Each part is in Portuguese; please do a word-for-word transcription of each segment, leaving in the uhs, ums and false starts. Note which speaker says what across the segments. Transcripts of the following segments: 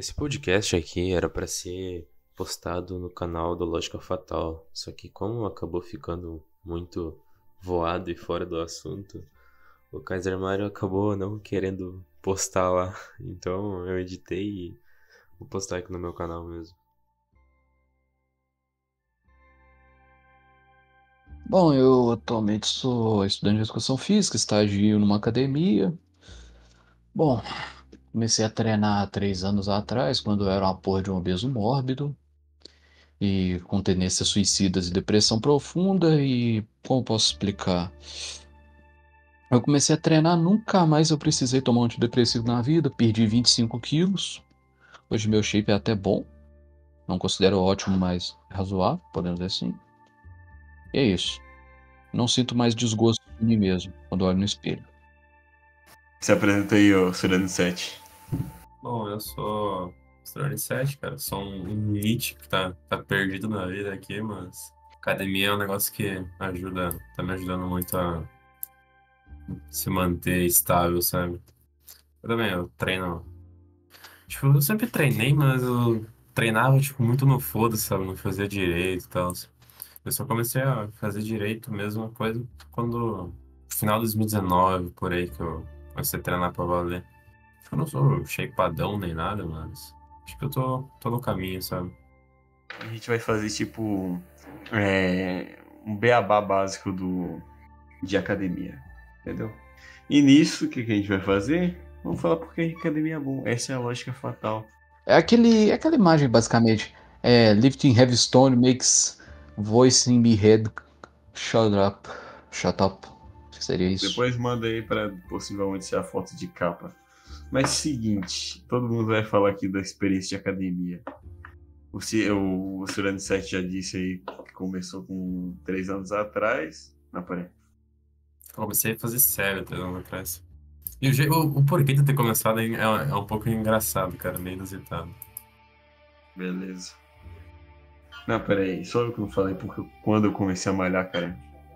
Speaker 1: Esse podcast aqui era pra ser postado no canal do Lógica Fatal, só que como acabou ficando muito voado e fora do assunto, o Kaiser Mario acabou não querendo postar lá. Então eu editei e vou postar aqui no meu canal mesmo.
Speaker 2: Bom, eu atualmente sou estudante de educação física, estagio numa academia. Bom, comecei a treinar há três anos atrás, quando eu era uma porra de um obeso mórbido e com tendências suicidas e depressão profunda. E como posso explicar? Eu comecei a treinar, nunca mais eu precisei tomar um antidepressivo na vida, perdi vinte e cinco quilos. Hoje meu shape é até bom, não considero ótimo, mas razoável, podemos dizer assim. E é isso. Não sinto mais desgosto de mim mesmo quando olho no espelho.
Speaker 3: Se apresenta aí, ô Surano sete.
Speaker 4: Bom, eu sou Strone sete, cara. Sou um, um Nietzsche que tá, tá perdido na vida aqui, mas academia é um negócio que ajuda, tá me ajudando muito a se manter estável, sabe? Eu também, eu treino. Tipo, eu sempre treinei, mas eu treinava, tipo, muito no foda, sabe? Não fazia direito e tal. Eu só comecei a fazer direito mesmo, coisa quando, no final de dois mil e dezenove, por aí, que eu comecei a treinar pra valer. Eu não sou shapeadão nem nada, mas acho que eu tô, tô no caminho, sabe?
Speaker 3: A gente vai fazer tipo é, um beabá básico do, de academia, entendeu? E nisso, o que, que a gente vai fazer? Vamos falar porque a academia é bom. Essa é a lógica fatal.
Speaker 2: É aquele, é aquela imagem, basicamente. É, lifting heavy stone makes voice in me head shut up. Shut up. Acho que seria isso.
Speaker 3: Depois manda aí para possivelmente ser a foto de capa. Mas seguinte, todo mundo vai falar aqui da experiência de academia. O, C- o, o Surano sete já disse aí que começou com três anos atrás. Não, peraí.
Speaker 4: Eu comecei a fazer sério três anos atrás. E o, je- o, o porquê de ter começado é, é é um pouco engraçado, cara, meio inusitado.
Speaker 3: Beleza. Não, peraí, só eu que não falei, porque quando eu comecei a malhar, cara.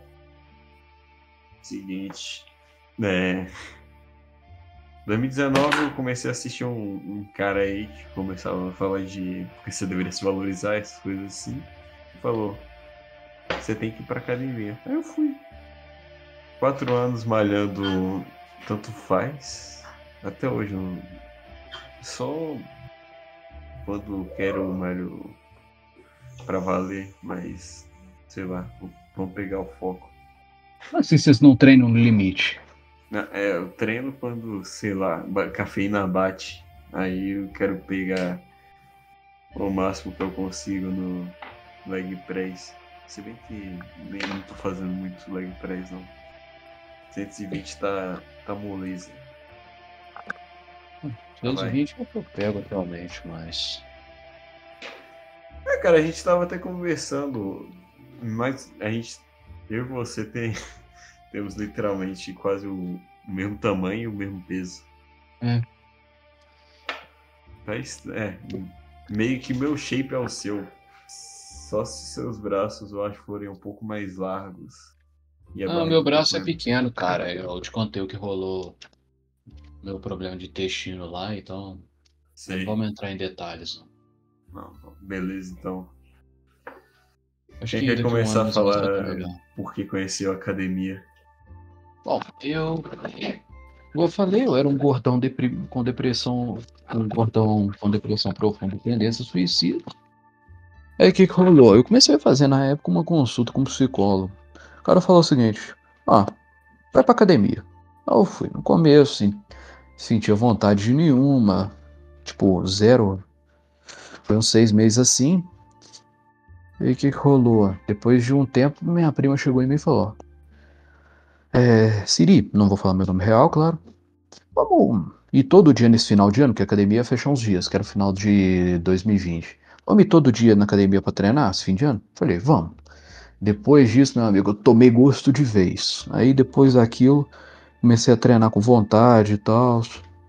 Speaker 3: Seguinte. É. dois mil e dezenove eu comecei a assistir um, um cara aí que começava a falar de porque você deveria se valorizar, essas coisas assim. E falou: você tem que ir pra academia. Aí eu fui. Quatro anos malhando, tanto faz. Até hoje, eu só quando quero malho pra valer, mas sei lá, vamos pegar o foco.
Speaker 2: Assim vocês não treinam no limite.
Speaker 3: Na- É, eu treino quando, sei lá, ba- cafeína bate. Aí eu quero pegar o máximo que eu consigo no leg press. Se bem que nem não tô fazendo muito leg press, não. cento e vinte tá, tá moleza. Ah, vai.
Speaker 2: duzentos e vinte é o que eu pego atualmente, mas.
Speaker 3: É, cara, a gente tava até conversando, mas a gente, eu e você tem, temos literalmente quase o, o mesmo tamanho e o mesmo peso.
Speaker 2: É.
Speaker 3: Mas, é, meio que meu shape é o seu. Só se seus braços, eu acho, forem um pouco mais largos. E a
Speaker 2: Ah,
Speaker 3: barriga
Speaker 2: meu
Speaker 3: um pouco
Speaker 2: braço é
Speaker 3: mais.
Speaker 2: pequeno, cara. Eu te contei o que rolou, meu problema de intestino lá, então. Não
Speaker 3: Sei.
Speaker 2: vamos entrar em detalhes, não.
Speaker 3: Não, beleza, então.
Speaker 2: Acho
Speaker 3: Quem
Speaker 2: que
Speaker 3: quer
Speaker 2: daqui a um
Speaker 3: começar
Speaker 2: ano
Speaker 3: a
Speaker 2: mais ou menos vai estar
Speaker 3: falar
Speaker 2: melhor.
Speaker 3: por que conheceu a academia?
Speaker 2: Bom, eu. Igual eu falei, eu era um gordão depri- com depressão. Um gordão com depressão profunda e tendência suicida. Aí o que que rolou? Eu comecei a fazer na época uma consulta com um psicólogo. O cara falou o seguinte: ah, vai pra academia. Aí eu fui. No começo, assim, sentia vontade nenhuma. Tipo, zero. Foi uns seis meses assim. E o que que rolou? Depois de um tempo, minha prima chegou em mim e falou: é, Siri, não vou falar meu nome real, claro. Vamos ir todo dia nesse final de ano, que a academia ia fechar uns dias, que era o final de dois mil e vinte. Vamos ir todo dia na academia pra treinar, esse fim de ano? Falei, vamos. Depois disso, meu amigo, eu tomei gosto de vez. Aí depois daquilo, comecei a treinar com vontade e tal.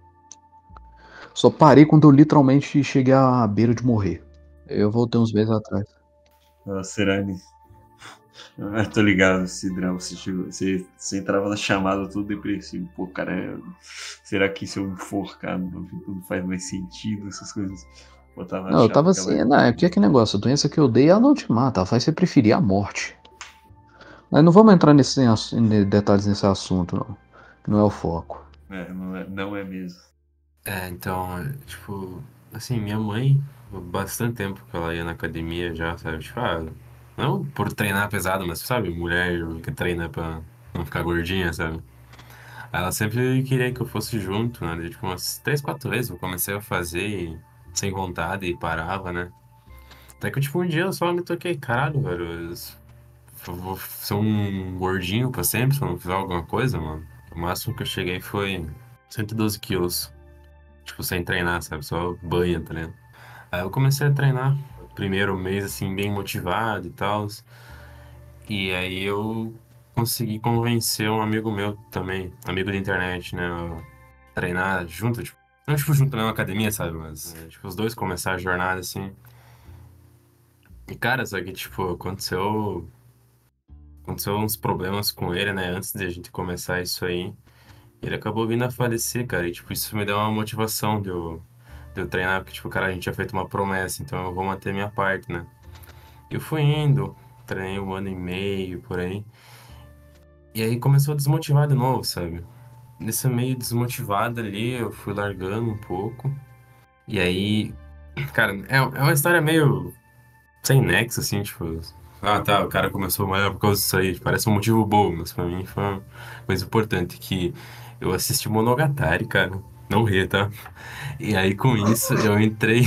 Speaker 2: Só parei quando eu literalmente cheguei à beira de morrer. Eu voltei uns meses atrás.
Speaker 3: A Serane. Eu tô ligado, esse drama, você, chegou, você, você entrava na chamada todo depressivo. Pô, cara, é- será que se eu me enforcar não, não faz mais sentido, essas coisas? Botava na
Speaker 2: Não, eu
Speaker 3: chapa
Speaker 2: tava
Speaker 3: aquela.
Speaker 2: assim, não, é porque é que negócio, a doença que eu dei, ela não te mata, ela faz você preferir a morte. Mas não vamos entrar nesse, ass- em detalhes nesse assunto, não. Que não é o foco.
Speaker 3: É, não é, não é mesmo.
Speaker 4: É, então, é, tipo, assim, minha mãe, há bastante tempo que ela ia na academia já, sabe? Tipo, ah, não por treinar pesado, mas, sabe, mulher que treina pra não ficar gordinha, sabe? Ela sempre queria que eu fosse junto, né? Daí, tipo, umas três, quatro vezes eu comecei a fazer e, sem vontade e parava, né? Até que, tipo, um dia eu só me toquei, caralho, velho, eu eu vou ser um gordinho pra sempre se eu não fizer alguma coisa, mano. O máximo que eu cheguei foi cento e doze quilos. Tipo, sem treinar, sabe? Só banha, tá ligado? Aí eu comecei a treinar. Primeiro mês, assim, bem motivado e tal. E aí eu consegui convencer um amigo meu também, amigo da internet, né? A treinar junto, tipo. Não, tipo, junto na academia, sabe? Mas, é, tipo, os dois começaram a jornada, assim. E, cara, só que, tipo, aconteceu... Aconteceu uns problemas com ele, né? Antes de a gente começar isso aí. Ele acabou vindo a falecer, cara. E, tipo, isso me deu uma motivação de eu, de eu treinar, porque, tipo, cara, a gente tinha feito uma promessa, então eu vou manter minha parte, né? Eu fui indo, treinei um ano e meio, por aí. E aí começou a desmotivar de novo, sabe? Nesse meio desmotivado ali, eu fui largando um pouco. E aí, cara, é, é uma história meio sem nexo, assim, tipo... Ah, tá, o cara começou a malhar por causa disso aí. Parece um motivo bom, mas pra mim foi uma coisa importante, que eu assisti Monogatari, cara. Não ri, tá? E aí, com isso, eu entrei.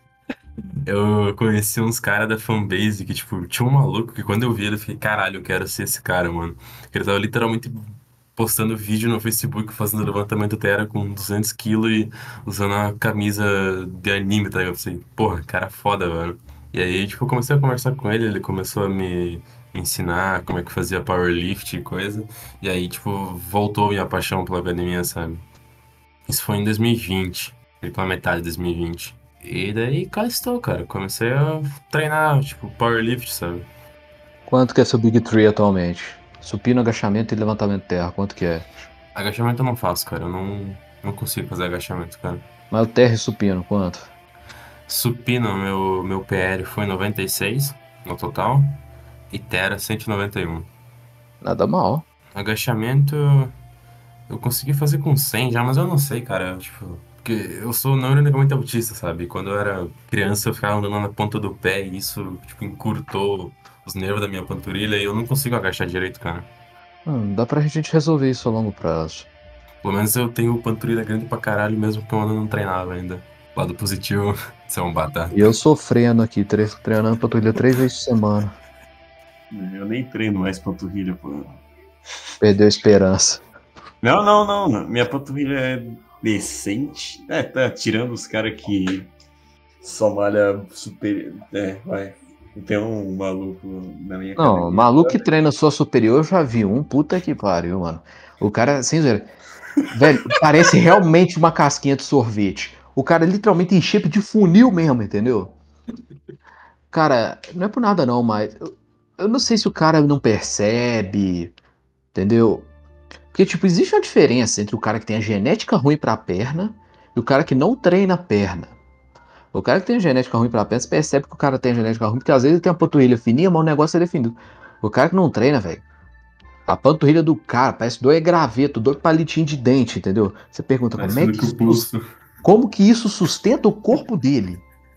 Speaker 4: Eu conheci uns caras da fanbase que, tipo, tinha um maluco que quando eu vi ele, eu fiquei, caralho, eu quero ser esse cara, mano. Ele tava literalmente postando vídeo no Facebook fazendo levantamento terra com duzentos quilos e usando uma camisa de anime, tá ligado? Eu pensei, porra, cara foda, velho. E aí, tipo, eu comecei a conversar com ele, ele começou a me ensinar como é que fazia powerlift e coisa. E aí, tipo, voltou a minha paixão pela academia, sabe? Isso foi em dois mil e vinte, ali pela metade de dois mil e vinte. E daí cá estou, cara. Comecei a treinar, tipo, powerlift, sabe?
Speaker 2: Quanto que é seu Big Three atualmente? Supino, agachamento e levantamento de terra, quanto que é?
Speaker 4: Agachamento eu não faço, cara. Eu não, não consigo fazer agachamento, cara.
Speaker 2: Mas o terra e supino, quanto?
Speaker 4: Supino, meu, meu P R foi noventa e seis no total. E Tera cento e noventa e um.
Speaker 2: Nada mal.
Speaker 4: Agachamento eu consegui fazer com cem já, mas eu não sei, cara. Tipo, porque eu sou neuronicamente autista, sabe? Quando eu era criança eu ficava andando na ponta do pé e isso, tipo, encurtou os nervos da minha panturrilha e eu não consigo agachar direito, cara.
Speaker 2: Hum, dá pra gente resolver isso a longo prazo.
Speaker 4: Pelo menos eu tenho panturrilha grande pra caralho, mesmo que eu não treinava ainda. Lado positivo, você é um batata.
Speaker 2: E eu sofrendo aqui, tre- treinando panturrilha três vezes por semana.
Speaker 3: Eu nem treino mais panturrilha, pô.
Speaker 2: Perdeu a esperança.
Speaker 3: Não, não, não. Minha panturrilha é decente. É, tá, tirando os caras que só malha super. É, vai. Tem um maluco na minha
Speaker 2: Não,
Speaker 3: academia.
Speaker 2: maluco que treina sua superior, eu já vi um. Puta que pariu, mano. O cara, sem zoeira. Velho, parece realmente uma casquinha de sorvete. O cara literalmente em shape de funil mesmo, entendeu? Cara, não é por nada não, mas eu, eu não sei se o cara não percebe, entendeu? Porque, tipo, existe uma diferença entre o cara que tem a genética ruim pra perna e o cara que não treina a perna. O cara que tem a genética ruim pra perna, você percebe que o cara tem a genética ruim, porque às vezes ele tem uma panturrilha fininha, mas o negócio é definido. O cara que não treina, velho, a panturrilha do cara parece dois graveto, dois palitinhos de dente, entendeu? Você pergunta
Speaker 4: Mas
Speaker 2: como é
Speaker 4: tudo
Speaker 2: que
Speaker 4: que o
Speaker 2: isso,
Speaker 4: pulso.
Speaker 2: como que isso sustenta o corpo dele?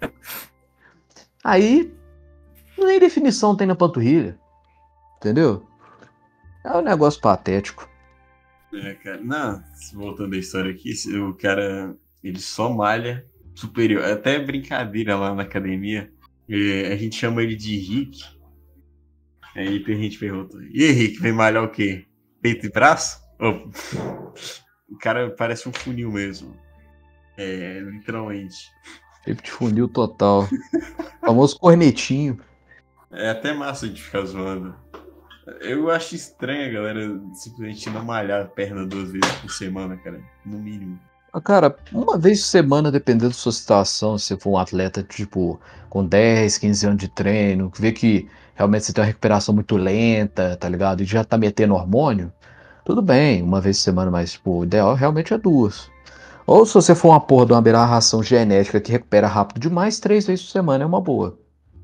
Speaker 2: Aí, nem definição tem na panturrilha, entendeu? É um negócio patético.
Speaker 3: É, cara. Não, voltando à história aqui, esse- o cara, ele só malha superior. É até brincadeira lá na academia. É, a gente chama ele de Rick. Aí tem gente que pergunta: E aí, Rick, vem malhar o quê? Peito e braço? Ô, o cara parece um funil mesmo. É, literalmente.
Speaker 2: Shape de funil total. Famoso cornetinho.
Speaker 3: É até massa de ficar zoando. Eu acho estranho a galera simplesmente não malhar a perna duas vezes por semana, cara. No mínimo.
Speaker 2: Ah, cara, uma vez por semana, dependendo da sua situação, se você for um atleta, tipo, com dez, quinze anos de treino, que vê que realmente você tem uma recuperação muito lenta, tá ligado? E já tá metendo hormônio, tudo bem, uma vez por semana, mas, tipo, o ideal realmente é duas. Ou se você for uma porra de uma aberração genética que recupera rápido demais, três vezes por semana é uma boa.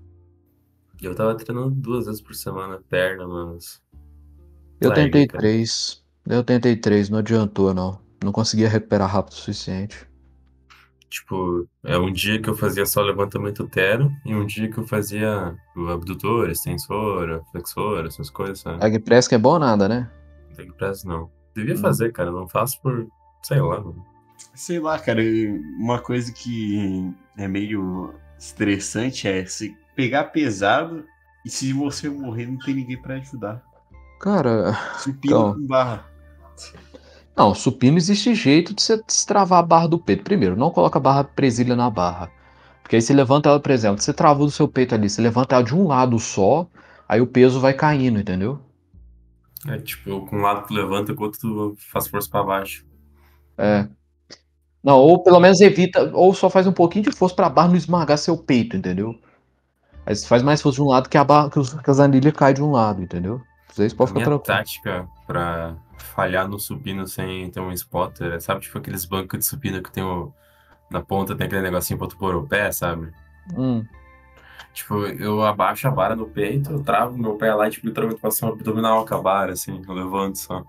Speaker 4: Eu tava treinando duas vezes por semana perna, mas
Speaker 2: Eu
Speaker 4: larguei,
Speaker 2: tentei
Speaker 4: cara.
Speaker 2: três. Eu tentei três, não adiantou, não. Não conseguia recuperar rápido o suficiente.
Speaker 4: Tipo, é um dia que eu fazia só levantamento tero e um dia que eu fazia o abdutor, extensora, flexora, essas coisas, sabe?
Speaker 2: Leg press que é bom nada, né?
Speaker 4: Não tem pressa, não. Devia
Speaker 2: Hum.
Speaker 4: fazer, cara. Não faço por, sei lá, mano.
Speaker 3: Sei lá, cara, uma coisa que é meio estressante é se pegar pesado e se você morrer não tem ninguém pra ajudar.
Speaker 2: Cara,
Speaker 3: Supino
Speaker 2: então.
Speaker 3: com barra.
Speaker 2: Não, supino existe jeito de você destravar a barra do peito. Primeiro, não coloca a barra presilha na barra. Porque aí você levanta ela, por exemplo, você travou do seu peito ali, você levanta ela de um lado só, aí o peso vai caindo, entendeu?
Speaker 4: É tipo, eu com um lado tu levanta, com o outro tu faz força pra baixo.
Speaker 2: É. Não, ou pelo menos evita, ou só faz um pouquinho de força pra barra não esmagar seu peito, entendeu? Aí você faz mais força de um lado que a barra, que, os, que as anilhas caem de um lado, entendeu? Vocês
Speaker 4: A
Speaker 2: podem ficar
Speaker 4: minha
Speaker 2: tranquilo.
Speaker 4: tática pra falhar no supino sem ter um spotter, é, sabe, tipo aqueles bancos de supino que tem o, na ponta tem aquele negocinho pra tu pôr o pé, sabe?
Speaker 2: Hum.
Speaker 4: Tipo, eu abaixo a vara no peito, eu travo meu pé lá e tipo, literalmente faço um abdominal com a vara, assim, eu levanto só.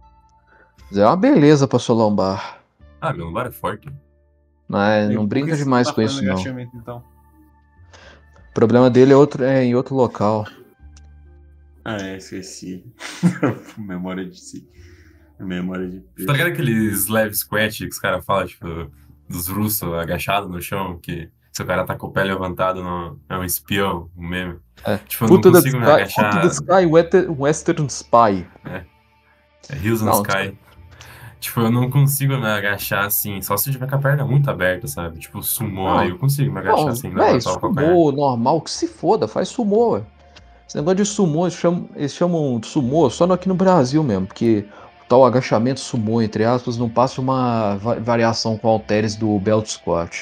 Speaker 2: É uma beleza pra sua lombar.
Speaker 4: Ah, meu lombar é forte.
Speaker 2: Mas
Speaker 3: E
Speaker 2: não
Speaker 3: por que
Speaker 2: brinca
Speaker 3: você não
Speaker 2: demais
Speaker 3: tá
Speaker 2: com
Speaker 3: fazendo
Speaker 2: isso, não.
Speaker 3: agachamento então?
Speaker 2: O problema dele é, outro, é em outro local.
Speaker 3: Ah, é, esqueci. Memória de si. Memória de
Speaker 4: Tá
Speaker 3: peso.
Speaker 4: ligado aqueles leve squat que os caras falam, tipo, dos russos agachados no chão, que se o cara tá com o pé levantado, não, é um espião, um meme.
Speaker 2: É.
Speaker 4: Tipo, eu não
Speaker 2: Foot the
Speaker 4: consigo me
Speaker 2: Sky, Foot the
Speaker 4: agachar.
Speaker 2: Sky Western, Western Spy.
Speaker 4: É, é Heels on
Speaker 2: Não,
Speaker 4: Sky. Tipo, eu não consigo me agachar assim, só se eu tiver com a perna muito aberta, sabe? Tipo, sumô, aí
Speaker 2: não,
Speaker 4: eu consigo me agachar
Speaker 2: não,
Speaker 4: assim,
Speaker 2: véi,
Speaker 4: levantar o calcanhar.
Speaker 2: sumô normal, que se foda, faz sumô, ué. Esse negócio de sumô, eles chamam, eles chamam de sumô só no- aqui no Brasil mesmo, porque o tal agachamento sumô, entre aspas, não passa de uma va- variação com halteres do belt squat.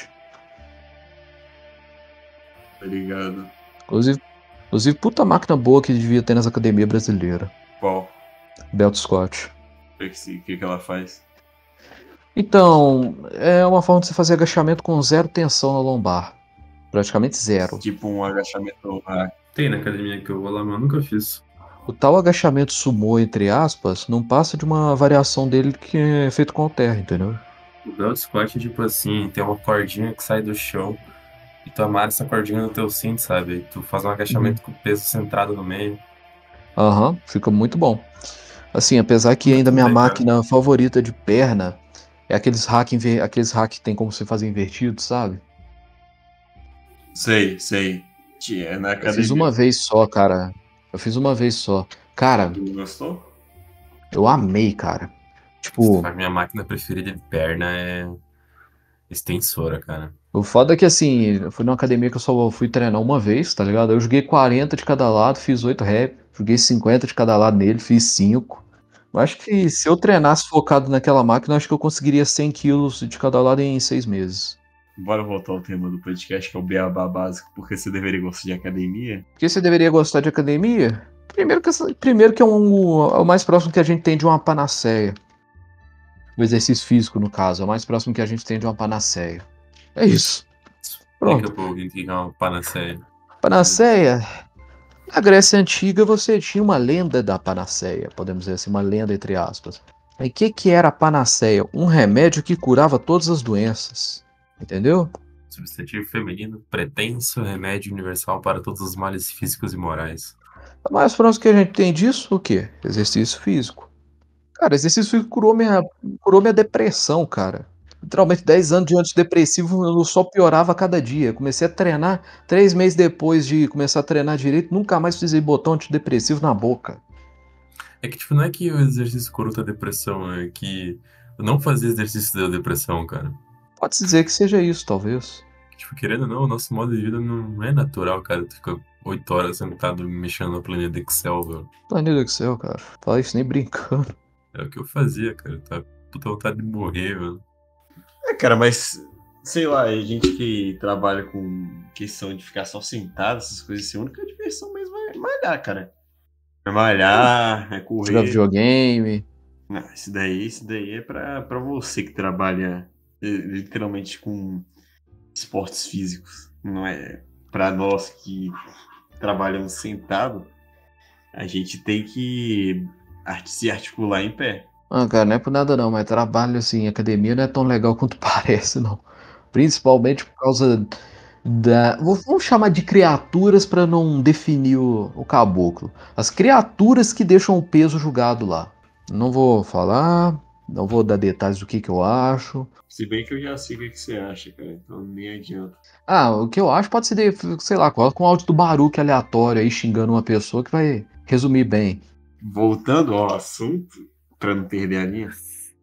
Speaker 3: Tá ligado?
Speaker 2: Inclusive, inclusive, puta máquina boa que devia ter nas academias brasileiras.
Speaker 3: Qual?
Speaker 2: Belt squat.
Speaker 3: O que, que, que que ela faz?
Speaker 2: Então, é uma forma de você fazer agachamento com zero tensão na lombar. Praticamente zero.
Speaker 3: Tipo um agachamento. Ah,
Speaker 4: Tem na academia que eu vou lá, mas eu nunca fiz.
Speaker 2: O tal agachamento sumô, entre aspas, não passa de uma variação dele que é feito com halter, entendeu?
Speaker 4: O belt squat é tipo assim, tem uma cordinha que sai do chão e tu amarra essa cordinha no teu cinto, sabe? Aí tu faz um agachamento com o peso centrado no meio.
Speaker 2: Aham, fica muito bom. Assim, apesar que
Speaker 4: Nunca
Speaker 2: ainda minha
Speaker 4: tentei, cara.
Speaker 2: máquina favorita de perna é aqueles hack, inver... aqueles hack que tem como você fazer invertido, sabe?
Speaker 3: sei, sei. Tinha na
Speaker 2: Eu fiz
Speaker 3: academia.
Speaker 2: uma vez só, cara. Eu fiz uma vez só. Cara,
Speaker 3: Tu gostou?
Speaker 2: eu amei, cara. Tipo,
Speaker 4: A minha máquina preferida de perna é extensora, cara.
Speaker 2: o foda é que assim, eu fui numa academia que eu só fui treinar uma vez, tá ligado? Eu joguei quarenta de cada lado, fiz oito reps, joguei cinquenta de cada lado nele, fiz cinco. Eu acho que se eu treinasse focado naquela máquina, eu acho que eu conseguiria cem quilos de cada lado em seis meses.
Speaker 3: Bora voltar ao tema do podcast, que é o beabá básico, porque você deveria gostar de academia.
Speaker 2: Por que você deveria gostar de academia? Primeiro que, essa- primeiro que é, um, é o mais próximo que a gente tem de uma panaceia. O exercício físico, no caso, é o mais próximo que a gente tem de uma panaceia. É isso.
Speaker 4: Explica
Speaker 2: Pronto.
Speaker 4: pro ouvinte o que é uma panaceia.
Speaker 2: Panaceia. Na Grécia Antiga você tinha uma lenda da panaceia, podemos dizer assim, uma lenda entre aspas. E o que, que era a panaceia? Um remédio que curava todas as doenças. Entendeu?
Speaker 4: Substantivo feminino, pretenso remédio universal para todos os males físicos e morais.
Speaker 2: O mais próximo que a gente tem disso, o quê? Exercício físico. Cara, exercício físico curou minha, curou minha depressão, cara. Literalmente dez anos de antidepressivo eu só piorava a cada dia. Comecei a treinar, três meses depois de começar a treinar direito, nunca mais precisei botar um antidepressivo na boca.
Speaker 4: É que, tipo, não é que o exercício cura a depressão, é que não fazer exercício deu depressão, cara.
Speaker 2: Pode-se dizer que seja isso, talvez.
Speaker 4: Tipo, querendo ou não, o nosso modo de vida não é natural, cara. Tu fica oito horas sentado mexendo na planilha do Excel, velho.
Speaker 2: Planilha do Excel, cara. Fala isso nem brincando.
Speaker 4: É o que eu fazia, cara. Tá puta vontade de morrer, velho.
Speaker 3: cara, mas sei lá, a gente que trabalha com questão de ficar só sentado, essas coisas assim, a única diversão mesmo é malhar, cara. É malhar, é
Speaker 2: Jogar
Speaker 3: correr.
Speaker 2: videogame.
Speaker 3: Não, isso daí, isso daí é pra, pra você que trabalha eh, literalmente com esportes físicos. Não é pra nós que trabalhamos sentado, a gente tem que art- se articular em pé.
Speaker 2: Ah, cara, não é por nada não, mas trabalho assim, em academia não é tão legal quanto parece, não. Principalmente por causa da. vou- Vamos chamar de criaturas para não definir o, o caboclo. As criaturas que deixam o peso julgado lá. Não vou falar, não vou dar detalhes do que, que eu acho.
Speaker 3: Se bem que eu já sei o que que você acha, cara, então nem adianta.
Speaker 2: Ah, o que eu acho pode ser, de- sei lá, coloca um áudio do Baruque aleatório aí xingando uma pessoa que vai resumir bem.
Speaker 3: Voltando ao assunto, pra não perder a linha,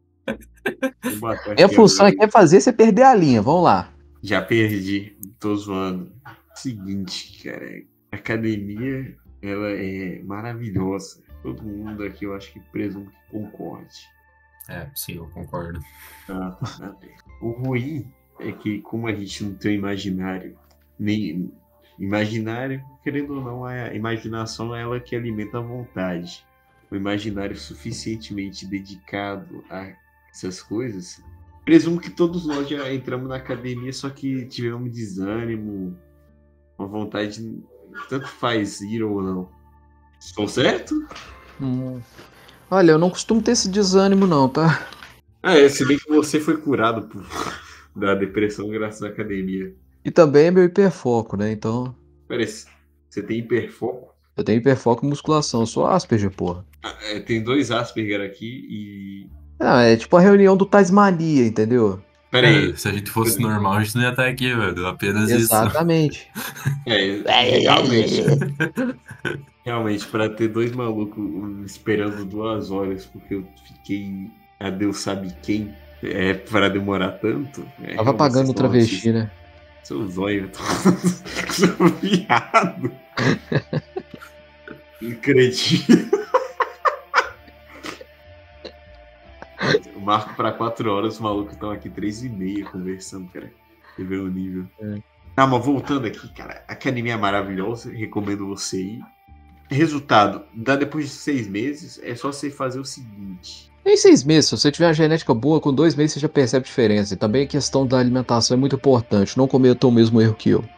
Speaker 3: vou bater
Speaker 2: Minha
Speaker 3: aqui
Speaker 2: função
Speaker 3: agora.
Speaker 2: aqui é fazer você perder a linha, vamos lá.
Speaker 3: Já perdi, tô zoando. Seguinte, cara, a academia, ela é maravilhosa. Todo mundo aqui, eu acho que presumo que concorde.
Speaker 4: É, sim, eu concordo.
Speaker 3: Tá, tá bem. O ruim é que, como a gente não tem um imaginário, nem imaginário, querendo ou não, a imaginação é ela que alimenta a vontade. O imaginário suficientemente dedicado a essas coisas. Presumo que todos nós já entramos na academia, só que tivemos desânimo, uma vontade, tanto faz ir ou não. Estou certo?
Speaker 2: Hum. Olha, eu não costumo ter esse desânimo não, tá?
Speaker 3: Ah, é, se bem que você foi curado por, da depressão graças à academia.
Speaker 2: E também é meu hiperfoco, né? Então,
Speaker 3: Peraí, você tem hiperfoco?
Speaker 2: eu tenho hiperfoco em musculação, eu sou Asperger, porra.
Speaker 3: Ah, é, tem dois Asperger aqui e.
Speaker 2: Não, é tipo a reunião do Tasmania, entendeu?
Speaker 3: Peraí.
Speaker 4: É, se a gente fosse normal, a gente não ia estar aqui, velho. Apenas
Speaker 2: Exatamente.
Speaker 3: É, realmente. Realmente, pra ter dois malucos esperando duas horas porque eu fiquei a Deus sabe quem é pra demorar tanto. É,
Speaker 2: Tava
Speaker 3: realmente
Speaker 2: pagando
Speaker 3: vocês
Speaker 2: o travesti,
Speaker 3: estão
Speaker 2: né?
Speaker 3: autistas. Seu zóio, eu tô... Sou viado. Incrível. Eu marco pra quatro horas, os malucos estão aqui três e meia conversando, cara. Você vê o nível.
Speaker 2: É.
Speaker 3: Ah, mas voltando aqui, cara, a academia é maravilhosa, recomendo você ir. Resultado, dá depois de seis meses, é só você fazer o seguinte.
Speaker 2: Em seis meses, se você tiver uma genética boa, com dois meses você já percebe a diferença. E também a questão da alimentação é muito importante. Não cometa o mesmo erro que eu.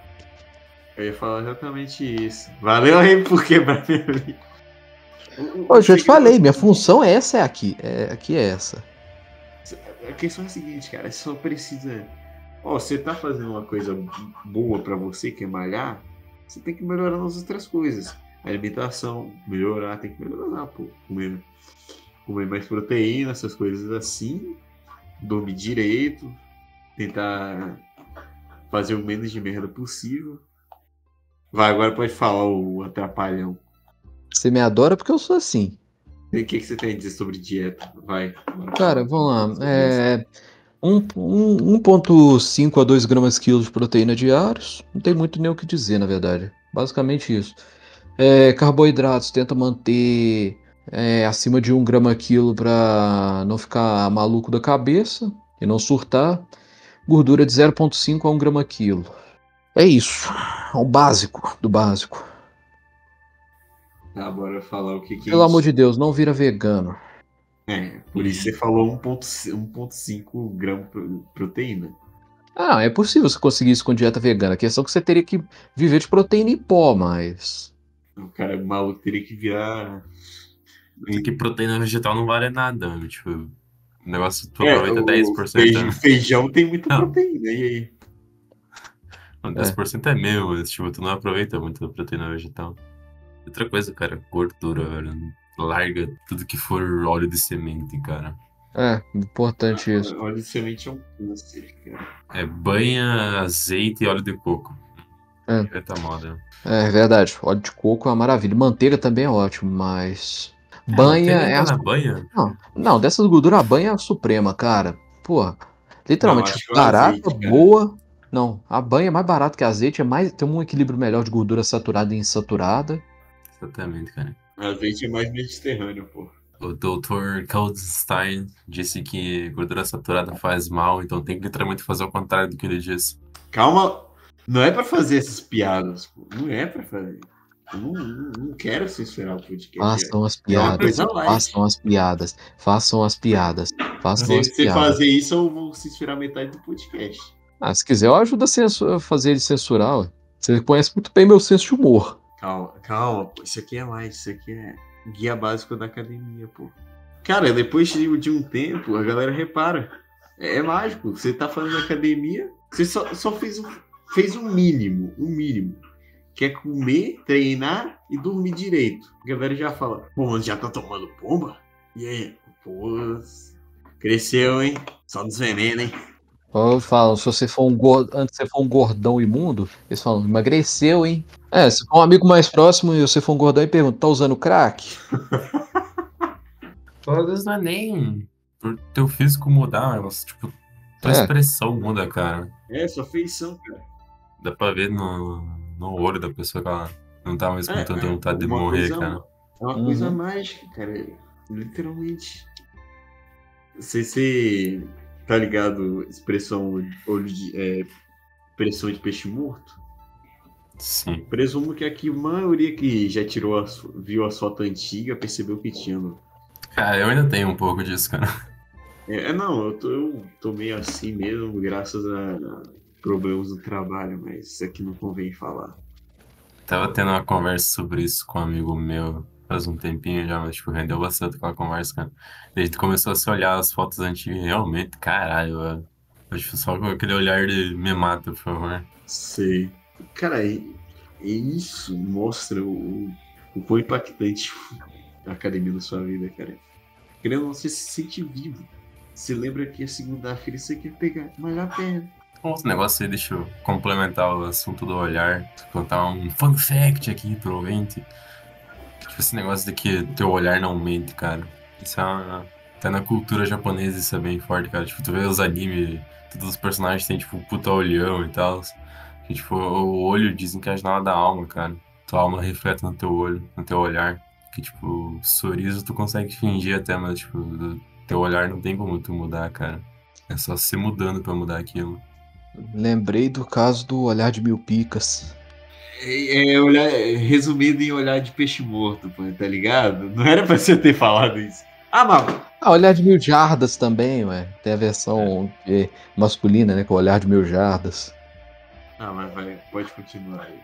Speaker 3: Eu ia falar exatamente isso. Valeu aí por quebrar minha linha.
Speaker 2: Pô, eu já te falei, minha função é essa, é aqui. É, aqui é essa.
Speaker 3: A questão é a seguinte, cara, você só precisa... Ó, você tá fazendo uma coisa boa pra você, que é malhar, você tem que melhorar nas outras coisas. A alimentação, melhorar, tem que melhorar, pô. Comer, comer mais proteína, essas coisas assim. Dormir direito. Tentar fazer o menos de merda possível. Vai, agora pode falar o atrapalhão.
Speaker 2: Você me adora porque eu sou assim.
Speaker 3: O que, que você tem a dizer sobre dieta? Vai.
Speaker 2: Cara, vamos lá. É, um, um, um vírgula cinco a dois gramas quilo de proteína diários. Não tem muito nem o que dizer, na verdade. Basicamente isso. É, carboidratos, tenta manter é, acima de um grama quilo para não ficar maluco da cabeça e não surtar. Gordura de zero vírgula cinco a um grama quilo. É isso. É o básico do básico.
Speaker 3: Tá, bora falar o que, que
Speaker 2: Pelo
Speaker 3: é
Speaker 2: amor
Speaker 3: isso.
Speaker 2: de Deus, não vira vegano.
Speaker 3: É, por isso você falou um vírgula cinco gramas de proteína.
Speaker 2: Ah, é possível você conseguir isso com dieta vegana. A questão é que você teria que viver de proteína em pó, mas.
Speaker 3: O cara maluco teria que virar.
Speaker 4: Porque proteína vegetal não vale nada, mano. Tipo, o negócio tu
Speaker 3: É,
Speaker 4: aproveita
Speaker 3: o
Speaker 4: dez por cento.
Speaker 3: feijão,
Speaker 4: né?
Speaker 3: feijão tem muita
Speaker 4: Não.
Speaker 3: proteína, e aí?
Speaker 4: Não, dez por cento é meu, mas tipo, tu não aproveita muito da proteína vegetal. Outra coisa, cara, gordura, velho. Larga tudo que for óleo de semente, cara.
Speaker 2: É, importante isso.
Speaker 3: Óleo de semente é um câncer, cara.
Speaker 4: É banha, azeite e óleo de coco.
Speaker 2: É.
Speaker 4: Eita moda.
Speaker 2: É verdade. Óleo de coco é uma maravilha. Manteiga também é ótimo, mas.
Speaker 4: É,
Speaker 2: Banha
Speaker 4: manteiga
Speaker 2: é
Speaker 4: tá
Speaker 2: a.
Speaker 4: na banha?
Speaker 2: Não, não, dessas gorduras, a banha é a suprema, cara. Porra. Literalmente,
Speaker 3: Não, acho que é o
Speaker 2: barata,
Speaker 3: azeite, cara.
Speaker 2: boa. Não, a banha é mais barata que azeite, é mais, tem um equilíbrio melhor de gordura saturada e insaturada.
Speaker 4: Exatamente, cara.
Speaker 3: Azeite é mais mediterrâneo, pô.
Speaker 4: O doutor Kaldenstein disse que gordura saturada faz mal, então tem que literalmente fazer o contrário do que ele disse.
Speaker 3: Calma, não é pra fazer essas piadas, pô. Não é pra fazer. Eu não, não, não quero censurar o podcast.
Speaker 2: Façam as
Speaker 3: É uma
Speaker 2: piadas,
Speaker 3: coisa light.
Speaker 2: façam as piadas, façam as piadas, façam
Speaker 3: Se
Speaker 2: as
Speaker 3: você
Speaker 2: piadas.
Speaker 3: fazer isso, eu vou censurar metade do podcast.
Speaker 2: Ah, se quiser, eu ajudo a censu- a fazer ele censurar, ué. Você conhece muito bem meu senso de humor.
Speaker 3: Calma, calma, pô. Isso aqui é light, isso aqui é guia básico da academia, pô. Cara, depois de, de um tempo, a galera repara. É, é mágico. Você tá fazendo academia, você só, só fez, um, fez um mínimo, um mínimo. Que é comer, treinar e dormir direito. A galera já fala, pô, já tá tomando pomba? E aí? Pô, cresceu, hein? Só nos veneno, hein?
Speaker 2: Ou falam, se você for um gordo, antes você for um gordão imundo, eles falam, emagreceu, hein? É, se for um amigo mais próximo e você for um gordão e pergunta, tá usando crack?
Speaker 4: Às vezes não é nem por teu físico mudar, mas, tipo, tua
Speaker 2: É.
Speaker 4: expressão muda, cara.
Speaker 3: É, sua feição, cara.
Speaker 4: Dá pra ver no, no olho da pessoa que ela não tá mais com
Speaker 3: É,
Speaker 4: tanta
Speaker 3: é,
Speaker 4: vontade de
Speaker 3: uma
Speaker 4: morrer,
Speaker 3: coisa-
Speaker 4: cara.
Speaker 3: É uma
Speaker 2: Uhum.
Speaker 3: coisa mágica, cara. Literalmente. Você, você tá ligado? Expressão olho de. É, expressão de peixe morto?
Speaker 4: Sim.
Speaker 3: Presumo que aqui a maioria que já tirou a, su- viu a foto antiga percebeu que tinha. No...
Speaker 4: Cara, eu ainda tenho um pouco disso, cara.
Speaker 3: É, é, não, eu tô, eu tô meio assim mesmo, graças a, a problemas do trabalho, mas isso aqui não convém falar.
Speaker 4: Tava tendo uma conversa sobre isso com um amigo meu faz um tempinho já, mas tipo, rendeu bastante aquela conversa, cara. E a gente começou a se olhar as fotos antigas e realmente, caralho, velho. Eu, tipo, só com aquele olhar de me mata, por favor.
Speaker 3: Sei. Cara, e, e isso mostra o, o quão impactante a academia na sua vida, cara. Querendo ou não, você se sente vivo. Você lembra que é segunda-feira você quer pegar mais a perna.
Speaker 4: Outro negócio aí, deixa eu complementar o assunto do olhar, contar um fun fact aqui pro ouvinte. Tipo, esse negócio de que teu olhar não mente, cara. Isso é uma... Até na cultura japonesa isso é bem forte, cara. Tipo, tu vê os animes, todos os personagens têm, tipo, puta olhão e tal. Que, tipo, o olho dizem que é a janela da alma, cara. Tua alma reflete no teu olho, no teu olhar. Que, tipo, sorriso tu consegue fingir até, mas, tipo, do- teu olhar não tem como tu mudar, cara. É só se mudando pra mudar aquilo.
Speaker 2: Lembrei do caso do olhar de mil picas.
Speaker 3: É, é olhar, é resumido em olhar de peixe morto, pô, tá ligado? Não era pra você ter falado isso. Ah, mas
Speaker 2: Ah, olhar de mil jardas também, ué. Tem a versão eh, masculina, né? Com o olhar de mil jardas.
Speaker 3: Ah, mas vai, pode continuar aí.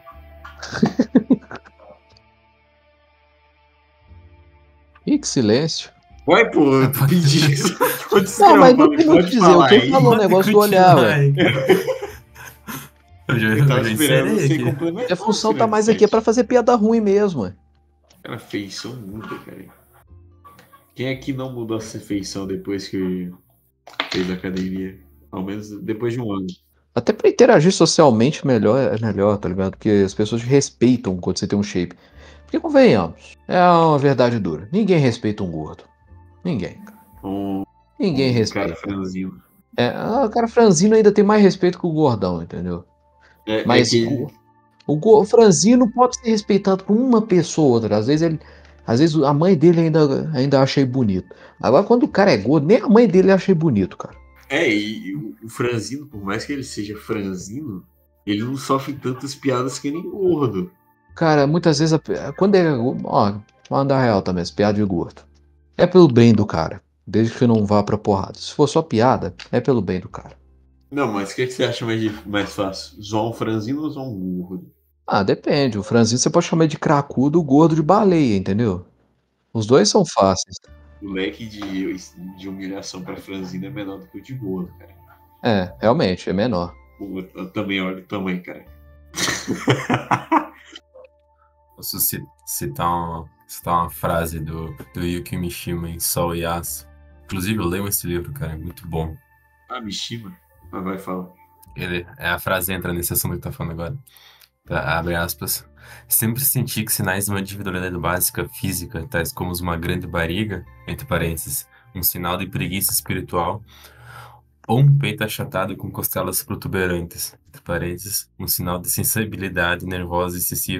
Speaker 2: Ih, que silêncio.
Speaker 3: Vai, pô, eu
Speaker 4: Pode-
Speaker 3: pedi.
Speaker 2: Não, mas não tem muito o que dizer. Eu tô falando o
Speaker 4: Pode
Speaker 2: negócio do olhar,
Speaker 4: continuar
Speaker 2: ué.
Speaker 4: aí, cara. Eu já,
Speaker 3: Eu tava
Speaker 4: eu já
Speaker 3: esperando
Speaker 4: encerei
Speaker 3: você
Speaker 4: aqui.
Speaker 3: complementar.
Speaker 2: E a função tá
Speaker 3: Fernando
Speaker 2: mais aqui é pra
Speaker 3: Sete.
Speaker 2: fazer piada ruim mesmo, ué.
Speaker 3: Cara, feição muda, cara. Quem aqui não mudou essa feição depois que fez academia? Ao menos depois de um ano.
Speaker 2: Até pra interagir socialmente melhor é melhor, tá ligado? Porque as pessoas te respeitam quando você tem um shape. Porque convenhamos, é uma verdade dura. Ninguém respeita um gordo. Ninguém, cara.
Speaker 3: Um,
Speaker 2: Ninguém
Speaker 3: um
Speaker 2: respeita.
Speaker 3: cara franzino.
Speaker 2: É, ah, o cara franzino ainda tem mais respeito que o gordão, entendeu?
Speaker 3: É,
Speaker 2: Mas
Speaker 3: é que
Speaker 2: o, o go- franzino pode ser respeitado por uma pessoa ou outra. Às vezes ele, às vezes a mãe dele ainda, ainda acha ele bonito. Agora quando o cara é gordo, nem a mãe dele acha ele bonito, cara.
Speaker 3: É, e o, o franzino, por mais que ele seja franzino, ele não sofre tantas piadas que nem o gordo.
Speaker 2: Cara, muitas vezes, a pi- quando é. Ó, mandar real também, essa piada de gordo. É pelo bem do cara. Desde que não vá pra porrada. Se for só piada, é pelo bem do cara.
Speaker 3: Não, mas o que, que você acha mais, dif- mais fácil? Zoar um franzino ou zoar um gordo?
Speaker 2: Ah, depende. O franzino você pode chamar de cracudo, o gordo de baleia, entendeu? Os dois são fáceis.
Speaker 3: O leque de, de humilhação pra franzino é menor do que o de gordo, cara.
Speaker 2: É, realmente, é menor.
Speaker 3: Pô, eu também olho o tamanho, cara.
Speaker 4: Posso ci- citar uma, citar uma frase do, do Yuki Mishima em Sol e Aço. Inclusive, eu leio esse livro, cara, é muito bom.
Speaker 3: Ah, Mishima? Ah, vai, fala.
Speaker 4: Ele, é, a frase entra nesse assunto que tá falando agora. Tá, abre aspas. Sempre senti que sinais de uma individualidade básica física, tais como uma grande barriga, entre parênteses, um sinal de preguiça espiritual, ou um peito achatado com costelas protuberantes, entre parênteses, um sinal de sensibilidade nervosa excessiva,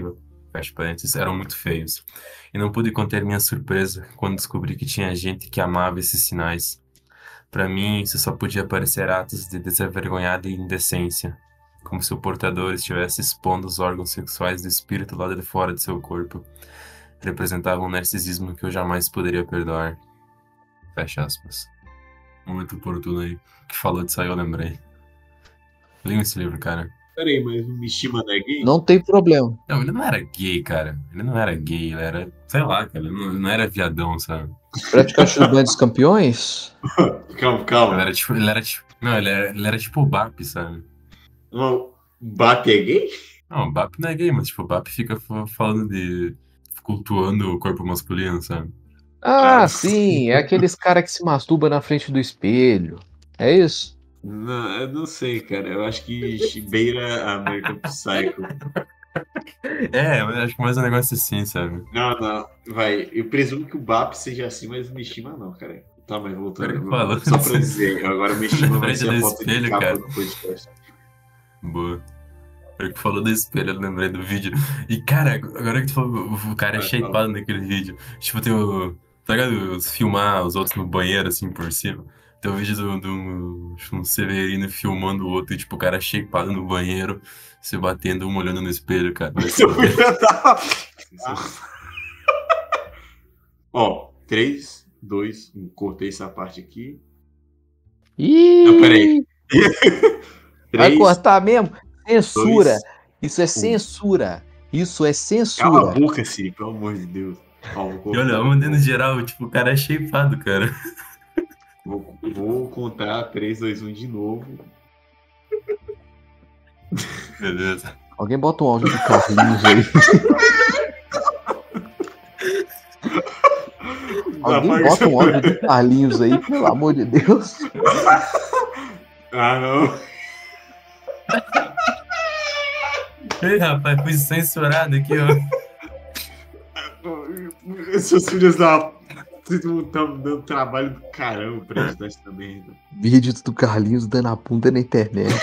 Speaker 4: fecha parênteses, eram muito feios. E não pude conter minha surpresa quando descobri que tinha gente que amava esses sinais. Para mim, isso só podia parecer atos de desavergonhada indecência, como se o portador estivesse expondo os órgãos sexuais do espírito lá de fora de seu corpo. Representava um narcisismo que eu jamais poderia perdoar. Fecha aspas. Muito oportuno aí. Que falou disso aí, eu lembrei. Li esse livro, cara.
Speaker 3: Peraí, mas o Mishima não é gay?
Speaker 2: Não tem problema.
Speaker 4: Não, ele não era gay, cara. Ele não era gay, ele era, sei lá, cara. Ele não, ele não era viadão, sabe?
Speaker 2: Praticar Shuriken dos Campeões?
Speaker 3: Calma,
Speaker 4: Ele
Speaker 3: calma.
Speaker 4: era tipo, ele era tipo, não, ele era, ele era tipo o Bap, sabe?
Speaker 3: O Bap é gay?
Speaker 4: Não, o Bap não é gay, mas tipo, o Bap fica fa- falando de cultuando o corpo masculino, sabe?
Speaker 2: Ah,
Speaker 3: Ah.
Speaker 2: sim, é aqueles cara que se masturba na frente do espelho. É isso?
Speaker 3: Não, eu não sei, cara. Eu acho que beira a American Psycho.
Speaker 4: É, eu acho que mais um negócio assim, sabe?
Speaker 3: Não, não. Vai. Eu presumo que o Bap seja assim, mas o Mishima não, cara. Tá, mas voltando.
Speaker 4: Agora que falou.
Speaker 3: Só pra dizer, agora o Mishima
Speaker 4: Na
Speaker 3: vai
Speaker 4: frente
Speaker 3: ser a
Speaker 4: do
Speaker 3: foto de
Speaker 4: espelho,
Speaker 3: capa
Speaker 4: cara.
Speaker 3: do podcast.
Speaker 4: Boa. Agora que falou do espelho, eu lembrei do vídeo. E, cara, agora que tu falou, o o cara é
Speaker 3: Vai,
Speaker 4: shapeado
Speaker 3: fala.
Speaker 4: naquele vídeo. Tipo, tem o. Tá ligado? Os filmar os outros no banheiro, assim, por cima. Tem o vídeo do, do acho que um Severino filmando o outro e, tipo, o cara shapeado no banheiro, se batendo, um olhando no espelho, cara. Vai se
Speaker 3: Seu
Speaker 4: fuder.
Speaker 3: filho da- Ó, três, dois, um. Cortei essa parte aqui. Não, peraí.
Speaker 2: Ih, vai
Speaker 3: três,
Speaker 2: cortar mesmo? Censura.
Speaker 3: dois,
Speaker 2: Isso é censura. Isso é
Speaker 3: Cala a
Speaker 2: censura.
Speaker 3: boca, Siri, pelo amor de Deus. Ó, vou,
Speaker 4: E olha,
Speaker 3: cortar,
Speaker 4: mandando
Speaker 3: vou,
Speaker 4: geral, tipo, o cara é shapeado, cara.
Speaker 3: vou, vou contar três, dois, um de novo.
Speaker 4: Beleza.
Speaker 2: Alguém bota um áudio do Carlinhos aí. Alguém bota um áudio do Carlinhos aí, pelo amor de Deus.
Speaker 3: Ah, não.
Speaker 4: Ei, rapaz, fui censurado aqui, ó.
Speaker 3: Seus filhos da. Vocês estão me dando trabalho do caramba pra editar essa merda.
Speaker 2: Vídeos do Carlinhos dando a bunda na internet.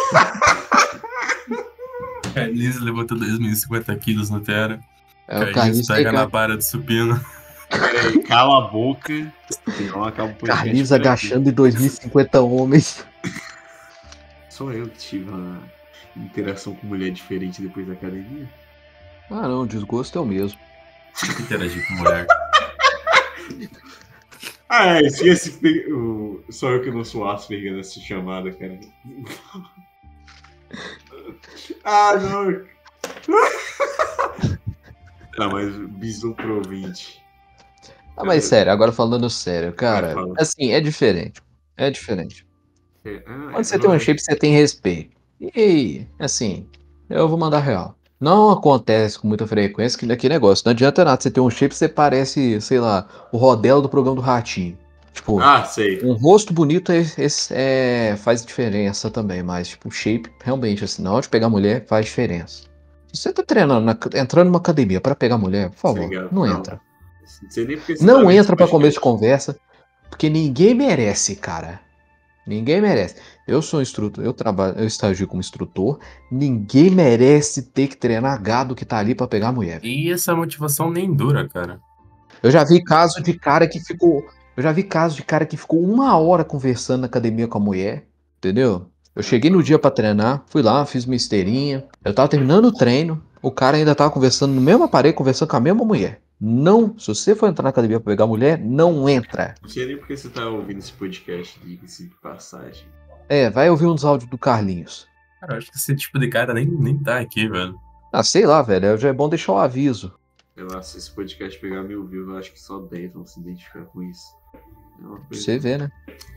Speaker 4: Carlinhos levantou dois mil e cinquenta quilos no Tera.
Speaker 2: É, o
Speaker 4: Carlinhos
Speaker 2: Carlinhos
Speaker 4: pega
Speaker 2: tem
Speaker 4: na barra do supino.
Speaker 3: Peraí, cala a boca. Senão acaba o podcast
Speaker 2: Carlinhos
Speaker 3: por aqui.
Speaker 2: agachando em dois mil e cinquenta homens.
Speaker 3: Sou eu que tive uma interação com mulher diferente depois da academia.
Speaker 2: Ah não, o desgosto é o mesmo.
Speaker 4: Interagir com mulher.
Speaker 3: Ah, é, se esse. pe- o- Só eu que não sou Asperger nessa chamada, cara. Ah, não. Tá, mas bisu pro ouvinte.
Speaker 2: Ah, mas sério, agora falando sério, cara,
Speaker 3: Vai, fala.
Speaker 2: assim, é diferente. É diferente.
Speaker 3: É, ah,
Speaker 2: Quando você
Speaker 3: é,
Speaker 2: tem um
Speaker 3: não,
Speaker 2: shape, você tem respeito. E, assim, eu vou mandar real. Não acontece com muita frequência que aquele negócio. Não adianta nada você ter um shape, você parece, sei lá, o Rodelo do programa do Ratinho. Tipo,
Speaker 3: Ah, sei.
Speaker 2: um rosto bonito é, é- é- faz diferença também, mas, tipo, o shape, realmente, assim, na hora de pegar mulher, faz diferença. Se você tá treinando, na- entrando numa academia pra pegar mulher, por favor,
Speaker 3: Obrigado.
Speaker 2: não
Speaker 3: Não,
Speaker 2: entra.
Speaker 3: Não sei nem porque você
Speaker 2: Não
Speaker 3: tá vendo
Speaker 2: entra pra
Speaker 3: esse
Speaker 2: começo de
Speaker 3: podcast.
Speaker 2: conversa, porque ninguém merece, cara. Ninguém merece. Eu sou instrutor, eu trabalho, eu estagio como instrutor. Ninguém merece ter que treinar gado que tá ali pra pegar mulher.
Speaker 4: E essa motivação nem dura, cara.
Speaker 2: Eu já vi caso de cara que ficou, eu já vi caso de cara que ficou uma hora conversando na academia com a mulher, entendeu? Eu cheguei no dia pra treinar, fui lá, fiz minha esteirinha. Eu tava terminando o treino, o cara ainda tava conversando no mesmo aparelho, conversando com a mesma mulher. Não, se você for entrar na academia pra pegar mulher, não entra.
Speaker 3: Não sei nem porque você tá ouvindo esse podcast, diga-se de passagem.
Speaker 2: É, vai ouvir uns áudios do Carlinhos.
Speaker 4: Cara, eu acho que esse tipo de cara nem, nem tá aqui, velho.
Speaker 2: Ah, sei lá, velho, já é bom deixar o aviso.
Speaker 3: Eu acho que se esse podcast pegar mil views, eu acho que só dez vão se identificar com isso. É uma
Speaker 2: Pra
Speaker 3: coisa-
Speaker 2: você ver, né?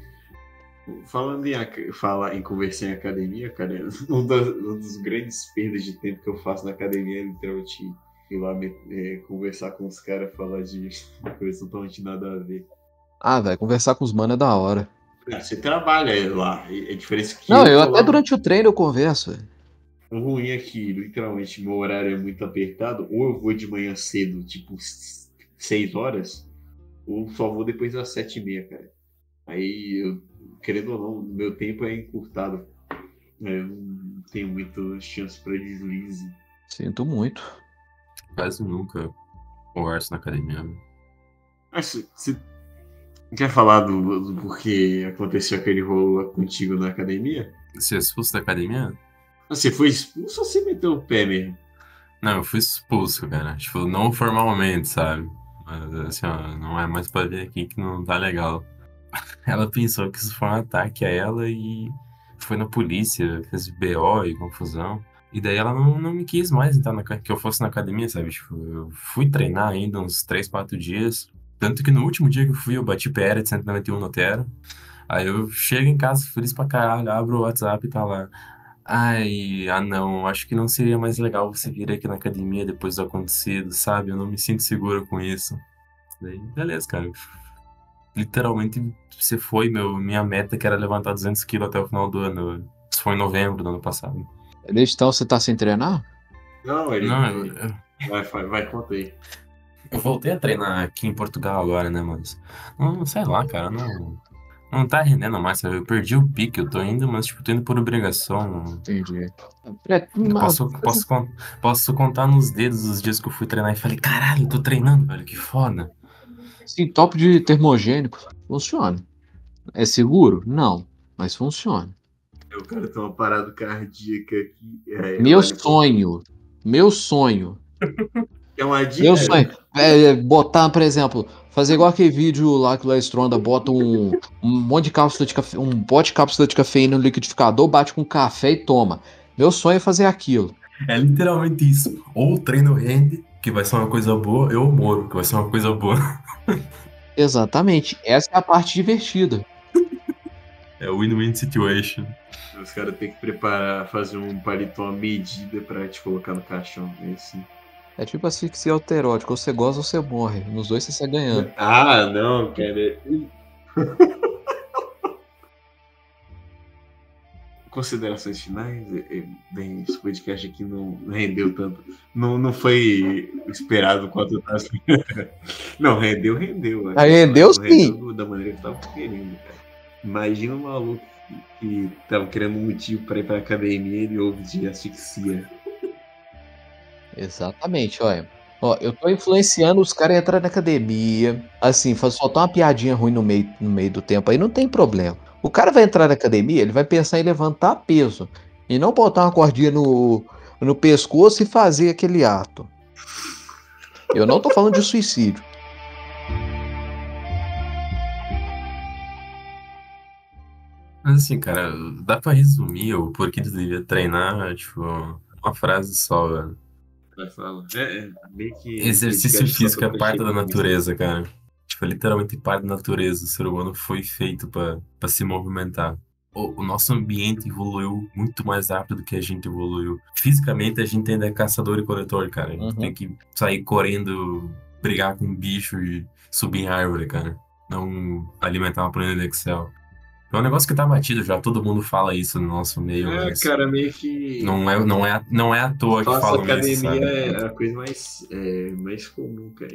Speaker 3: Falando em, ac- fala em conversar em academia, cara, um das, um dos grandes perdas de tempo que eu faço na academia é literalmente ir lá me- é, conversar com os caras, falar de coisa totalmente nada a ver.
Speaker 2: Ah, velho, conversar com os manos é da hora.
Speaker 3: Ah, você trabalha lá, é diferença que
Speaker 2: Não, eu
Speaker 3: tô
Speaker 2: até
Speaker 3: lá-
Speaker 2: durante o treino eu converso, velho.
Speaker 3: O ruim é que, literalmente, meu horário é muito apertado. Ou eu vou de manhã cedo, tipo, seis horas, ou só vou depois das sete e meia, cara. Aí, eu, querendo ou não, meu tempo é encurtado. Eu não tenho muita chance pra deslize.
Speaker 2: Sinto muito.
Speaker 4: Quase nunca converso na academia.
Speaker 3: Mas você quer falar do, do porquê aconteceu aquele rolo lá contigo na academia?
Speaker 4: Você é expulso da academia?
Speaker 3: Você foi expulso ou você meteu o pé mesmo?
Speaker 4: Não, eu fui expulso, cara. Tipo, não formalmente, sabe? Mas assim, ó, não é mais pra ver aqui que não tá legal. Ela pensou que isso foi um ataque a ela e foi na polícia, fez B O e confusão. E daí ela não, não me quis mais entrar na, ca- que eu fosse na academia, sabe? Tipo, eu fui treinar ainda uns três quatro dias. Tanto que no último dia que eu fui, eu bati P R de cento e noventa e um no Tera. Aí eu chego em casa feliz pra caralho, abro o WhatsApp e tá lá. Ai, ah não, acho que não seria mais legal você vir aqui na academia depois do acontecido, sabe? Eu não me sinto seguro com isso. Daí, beleza, cara. Literalmente, você foi meu, minha meta que era levantar duzentos quilos até o final do ano. Isso foi em novembro do ano passado.
Speaker 2: Desde então você tá sem treinar?
Speaker 3: Não, ele.
Speaker 4: Não, eu, eu,
Speaker 3: Vai, vai, vai, conta aí.
Speaker 4: eu voltei a treinar aqui em Portugal agora, né, mas... Não, sei lá, cara, não... Não tá rendendo mais, sabe? Eu perdi o pique, eu tô indo, mas, tipo, tô indo por obrigação.
Speaker 2: Entendi. É,
Speaker 4: Eu
Speaker 2: mas,
Speaker 4: posso, posso, con- posso contar nos dedos os dias que eu fui treinar e falei, caralho, eu tô treinando, velho, que foda.
Speaker 2: assim, top de termogênico funciona. É seguro? Não, mas funciona.
Speaker 3: O cara tem uma parada cardíaca aqui. É,
Speaker 2: Meu
Speaker 3: vale por-
Speaker 2: sonho, meu sonho,
Speaker 3: É uma dica.
Speaker 2: meu sonho é é botar, por exemplo, fazer igual aquele vídeo lá que o Léo Stronda bota um, um monte de cápsula de café, um pote de cápsula de cafeína no liquidificador, bate com café e toma. Meu sonho é fazer aquilo.
Speaker 4: É literalmente isso. Ou o treino rende, que vai ser uma coisa boa, eu moro, que vai ser uma coisa boa.
Speaker 2: Exatamente, essa é a parte divertida.
Speaker 4: É o win-win situation.
Speaker 3: Os caras têm que preparar, fazer um paletó à medida pra te colocar no caixão. É assim.
Speaker 2: É tipo asfixia alterótica, ou você goza ou você morre. Nos dois você sai ganhando.
Speaker 3: Ah, não, cara. Considerações finais? É, é, Bem, esse podcast aqui não rendeu tanto. Não, não foi esperado quanto eu tava esperando. Não, rendeu, rendeu. né?
Speaker 2: Ah, rendeu,
Speaker 3: Não
Speaker 2: sim.
Speaker 3: rendeu da maneira que eu tava querendo, cara. Imagina um maluco que, que tava querendo um motivo pra ir pra academia e ele ouve de asfixia.
Speaker 2: Exatamente, olha. Ó, eu tô influenciando os caras a entrar na academia. Assim, faz- soltar uma piadinha ruim no meio, no meio do tempo aí, não tem problema. O cara vai entrar na academia, ele vai pensar em levantar peso. E não botar uma cordinha no, no pescoço e fazer aquele ato. Eu não tô falando de suicídio.
Speaker 4: Mas assim, cara, dá pra resumir o porquê tu devia treinar, tipo, uma frase só, velho.
Speaker 3: Vai falar. É, é, meio que.
Speaker 4: Exercício
Speaker 3: podcast só
Speaker 4: físico é
Speaker 3: pra
Speaker 4: parte da
Speaker 3: chegar,
Speaker 4: natureza, cara. Tipo, é literalmente parte da natureza. O ser humano foi feito pra pra se movimentar. O, o nosso ambiente evoluiu muito mais rápido do que a gente evoluiu. Fisicamente, a gente ainda é caçador e coletor, cara. A gente
Speaker 2: Uhum.
Speaker 4: tem que sair correndo, brigar com um bicho e subir em árvore, cara. Não alimentar uma planilha de Excel. É um negócio que tá batido já, todo mundo fala isso no nosso meio,
Speaker 3: É,
Speaker 4: mas
Speaker 3: cara, meio que.
Speaker 4: não é, não é, não é à toa que
Speaker 3: Faça
Speaker 4: falam isso,
Speaker 3: academia
Speaker 4: sabe?
Speaker 3: é a coisa mais, é, mais comum, cara.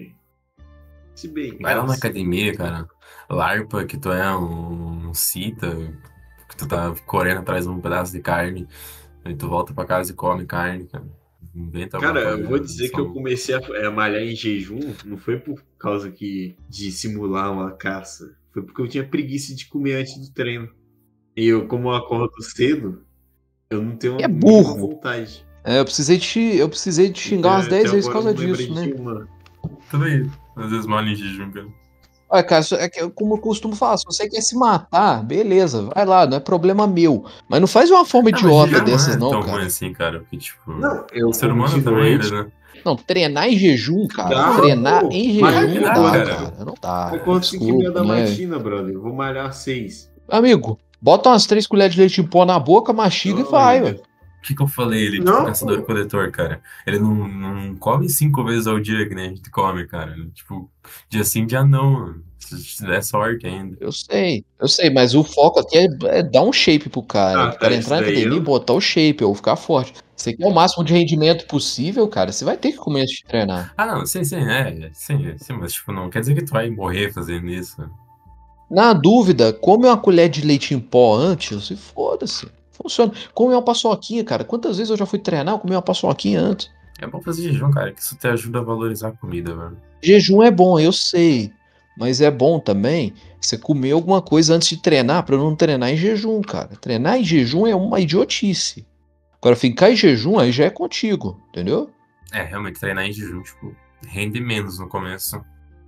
Speaker 3: Se bem.
Speaker 4: Vai lá na
Speaker 3: nossa,
Speaker 4: academia, cara. Larpa que tu é um, um cita, que tu tá correndo atrás de um pedaço de carne, aí tu volta pra casa e come carne, cara. Inventa alguma
Speaker 3: Cara,
Speaker 4: coisa.
Speaker 3: eu vou dizer que eu
Speaker 4: só-
Speaker 3: comecei a, a malhar em jejum, não foi por causa que, de simular uma caça. Foi porque eu tinha preguiça de comer antes do treino. E eu, como eu acordo cedo, eu não tenho
Speaker 2: É
Speaker 3: uma
Speaker 2: burro.
Speaker 3: mínima vontade.
Speaker 2: É, eu precisei te, eu precisei te xingar umas
Speaker 3: Até-
Speaker 2: dez
Speaker 3: até
Speaker 2: vezes por
Speaker 3: agora eu
Speaker 2: causa
Speaker 3: não lembrei
Speaker 2: disso, né?
Speaker 3: de uma.
Speaker 4: Também, às vezes mal em jejum, cara.
Speaker 2: Olha, cara, isso é que eu- como eu costumo falar, se você quer se matar, beleza, vai lá, não é problema meu. Mas não faz de uma forma
Speaker 4: Ah, mas
Speaker 2: idiota
Speaker 4: jejum
Speaker 2: dessas,
Speaker 4: não é
Speaker 2: não,
Speaker 4: tão ruim
Speaker 2: cara.
Speaker 4: assim, cara, porque, tipo,
Speaker 3: Não, eu
Speaker 4: o ser
Speaker 3: como
Speaker 4: humano
Speaker 3: de
Speaker 4: também,
Speaker 3: noite.
Speaker 4: né?
Speaker 2: Não, treinar em jejum, cara.
Speaker 3: Dá,
Speaker 2: treinar
Speaker 3: pô.
Speaker 2: em
Speaker 3: Mas
Speaker 2: jejum não
Speaker 4: dá,
Speaker 2: dá,
Speaker 4: cara.
Speaker 2: cara. Não dá.
Speaker 3: Eu acordo cinco e meia
Speaker 2: Desculpa,
Speaker 3: da
Speaker 2: né?
Speaker 3: matina, brother. Eu vou malhar às seis.
Speaker 2: Amigo, bota umas três colheres de leite em pó na boca, mastiga e
Speaker 3: Oh,
Speaker 2: vai,
Speaker 3: meu
Speaker 2: ué.
Speaker 3: Deus.
Speaker 4: O que, que eu falei? Ele,
Speaker 3: Não,
Speaker 4: tipo, caçador e
Speaker 3: pô.
Speaker 4: coletor, cara. Ele não, não come cinco vezes ao dia que nem a gente come, cara. Tipo, dia sim, dia não, mano. Se te der sorte ainda.
Speaker 2: Eu sei, eu sei, mas o foco aqui é, é dar um shape pro cara.
Speaker 3: Ah,
Speaker 2: Pro
Speaker 3: tá,
Speaker 2: cara
Speaker 3: isso
Speaker 2: entrar na
Speaker 3: daí
Speaker 2: academia e
Speaker 3: eu-
Speaker 2: botar o shape, ou ficar forte. Você quer o máximo de rendimento possível, cara, você vai ter que comer antes de treinar.
Speaker 4: Ah, não, sim, sim, é, sim, sim, mas, tipo, não quer dizer que tu vai morrer fazendo isso.
Speaker 2: Na dúvida, come uma colher de leite em pó antes e foda-se. Funciona. Come uma paçoquinha, cara. Quantas vezes eu já fui treinar, eu comi uma paçoquinha antes.
Speaker 4: É bom fazer jejum, cara, que isso te ajuda a valorizar a comida, velho.
Speaker 2: Jejum é bom, eu sei. Mas é bom também você comer alguma coisa antes de treinar, pra não treinar em jejum, cara. Treinar em jejum é uma idiotice. Agora, ficar em jejum aí já é contigo, entendeu?
Speaker 4: É, realmente, treinar em jejum, tipo, rende menos no começo.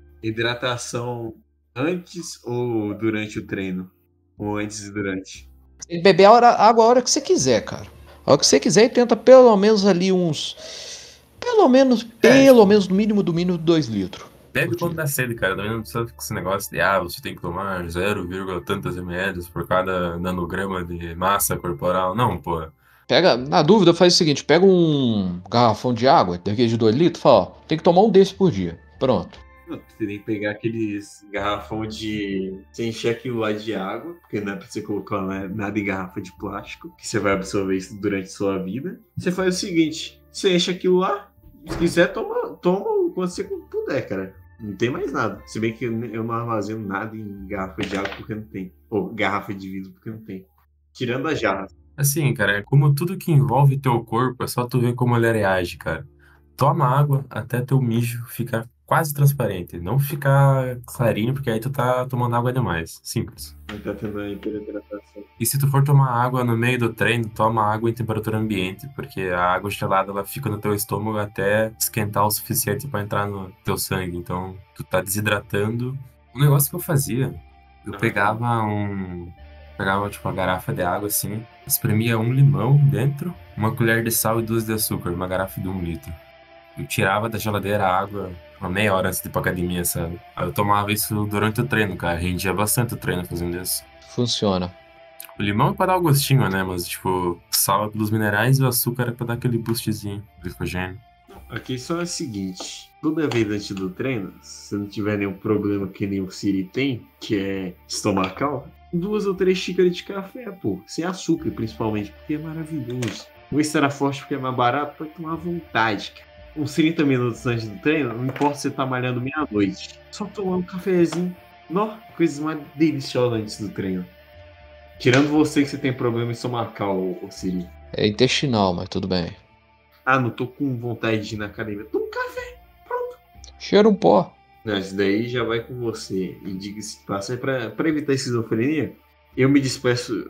Speaker 3: Hidratação antes ou durante o treino? Ou antes e durante?
Speaker 2: Tem que beber a hora- água a hora que você quiser, cara. A hora que você quiser e tenta pelo menos ali uns. Pelo menos,
Speaker 4: É,
Speaker 2: pelo
Speaker 4: tipo,
Speaker 2: menos no mínimo do mínimo dois litros
Speaker 4: bebe
Speaker 2: por
Speaker 4: quando
Speaker 2: dia.
Speaker 4: dá sede, cara. Também não precisa ficar com esse negócio de, ah, você tem que tomar zero vírgula tantas ml por cada nanograma de massa corporal. Não, pô.
Speaker 2: Pega, na dúvida, faz o seguinte: pega um garrafão de água, daquele de dois litros, fala, ó, tem que tomar um desse por dia. Pronto.
Speaker 3: Não, você tem que pegar aqueles garrafão de. Você encher aquilo lá de água, porque não é pra você colocar né, nada em garrafa de plástico, que você vai absorver isso durante a sua vida. Você faz o seguinte: você enche aquilo lá, se quiser, toma, toma o quanto você puder, cara. Não tem mais nada. Se bem que eu eu não armazeno nada em garrafa de água porque não tem. Ou garrafa de vidro porque não tem. Tirando as jarras.
Speaker 4: Assim, cara, é como tudo que envolve teu corpo, é só tu ver como ele reage, cara. Toma água até teu mijo ficar quase transparente. Não ficar clarinho, porque aí tu tá tomando água demais. Simples.
Speaker 3: Não tá tendo a hiperidratação.
Speaker 4: E se tu for tomar água no meio do treino, toma água em temperatura ambiente, porque a água gelada ela fica no teu estômago até esquentar o suficiente pra entrar no teu sangue. Então, tu tá desidratando. Um negócio que eu fazia, eu
Speaker 3: Ah,
Speaker 4: pegava um, pegava tipo uma garrafa de água assim, espremia um limão dentro, uma colher de sal e duas de açúcar, uma garrafa de um litro. Eu tirava da geladeira a água uma meia hora antes de ir pra academia, sabe? Aí eu tomava isso durante o treino, cara. Rendia bastante o treino fazendo isso.
Speaker 2: Funciona.
Speaker 4: O limão é pra dar o gostinho, né? Mas, tipo, o sal é pelos minerais e o açúcar é pra dar aquele boostzinho, glicogênio.
Speaker 3: A questão é a seguinte: toda vez antes do treino, se não tiver nenhum problema que nem o Siri tem, que é estomacal, duas ou três xícaras de café, pô, sem açúcar principalmente, porque é maravilhoso. O extra forte porque é mais barato, pode tomar à vontade, cara. Uns trinta minutos antes do treino, não importa se você tá malhando meia-noite, só tomar um cafezinho, nó, coisas mais deliciosas antes do treino. Tirando você que você tem problema estomacal, ô Siri.
Speaker 2: É intestinal, mas tudo bem.
Speaker 3: Ah, não tô com vontade de ir na academia. Toma um café.
Speaker 2: Cheira um pó.
Speaker 3: Não, isso daí já vai com você. E diga-se que passa pra, pra evitar esquizofrenia. Eu me despeço,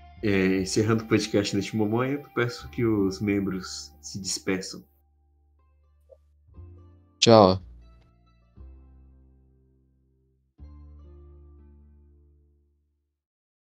Speaker 3: é, encerrando o podcast neste momento. Peço que os membros se despeçam.
Speaker 2: Tchau.